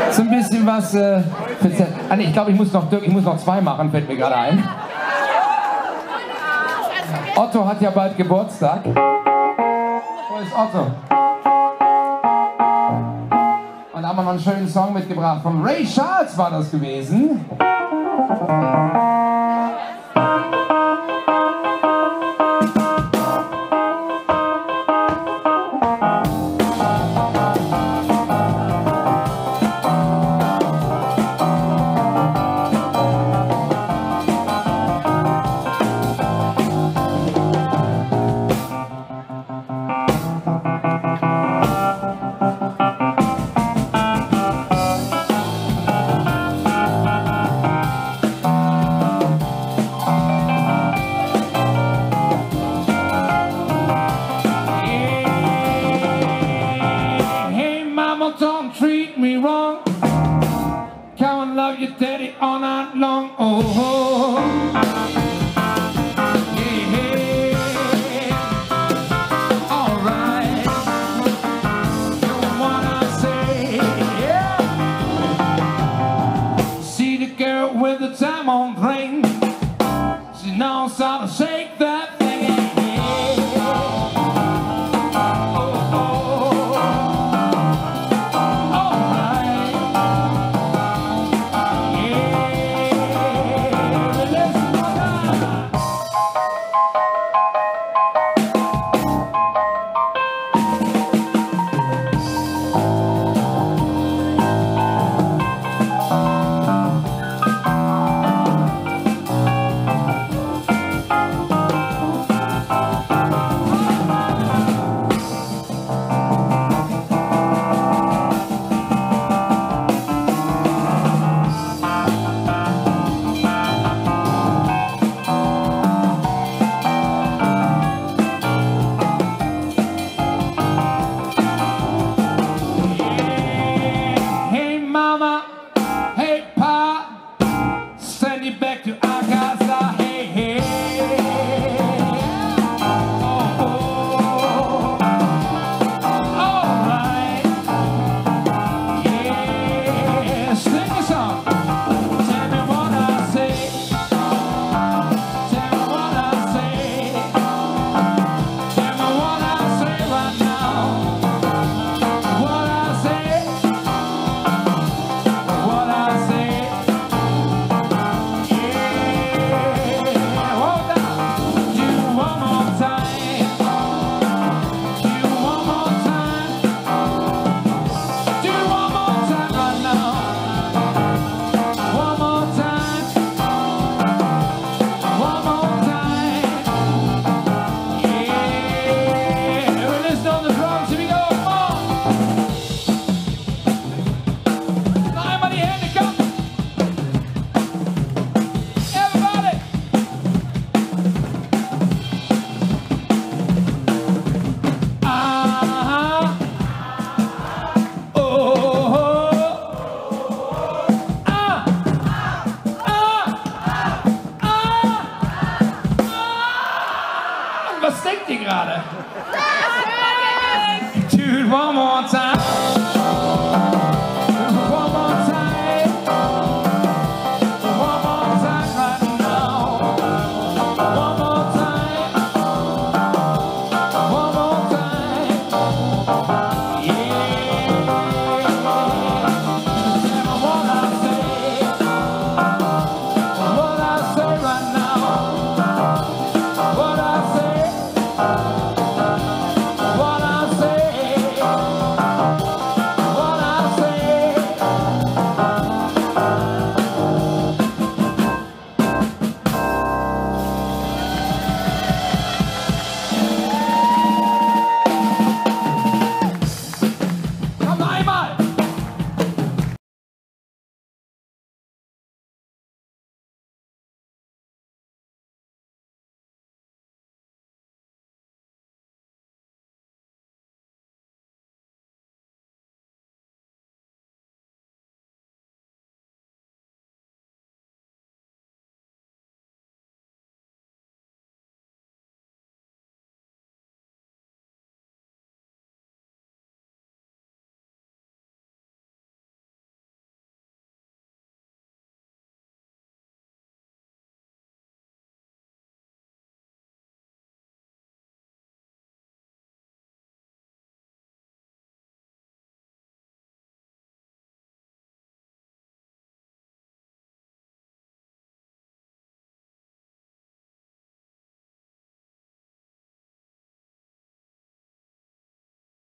So ein bisschen was ich glaube, ich muss noch zwei machen, fällt mir gerade ein. Otto hat ja bald Geburtstag. Wo ist Otto? Und da haben wir noch einen schönen Song mitgebracht. Von Ray Charles war das gewesen. Don't treat me wrong. Come and love your daddy all night long. Oh, yeah. All right. You know what I say? Yeah. See the girl with the diamond ring. She knows how to shake that thing. Back to Augusta, hey, hey. Oh, oh. All right. Yeah, sing a song. Tell me what I say. Tell me what I say. Tell me what I say right now. What I say. What I say. Was denkt ihr gerade? Dude, one more time.